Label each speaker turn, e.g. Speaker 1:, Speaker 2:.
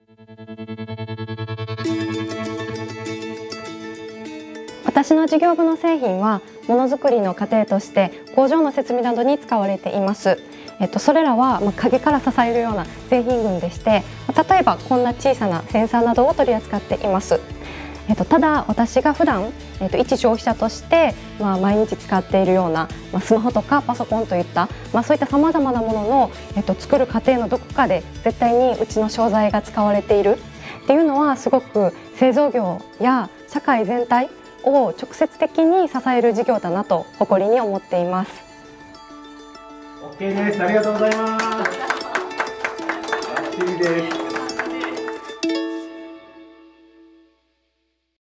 Speaker 1: 私の事業部の製品はものづくりの過程として工場の設備などに使われています。それらは陰から支えるような製品群でして、例えばこんな小さなセンサーなどを取り扱っています。ただ私が普段、一消費者として、毎日使っているような、スマホとかパソコンといった、そういったさまざまなものの、作る過程のどこかで絶対にうちの商材が使われているっていうのは、すごく製造業や社会全体を直接的に支える事業だなと誇りに思っています。
Speaker 2: OK です。ありがとうございます。バッチリです。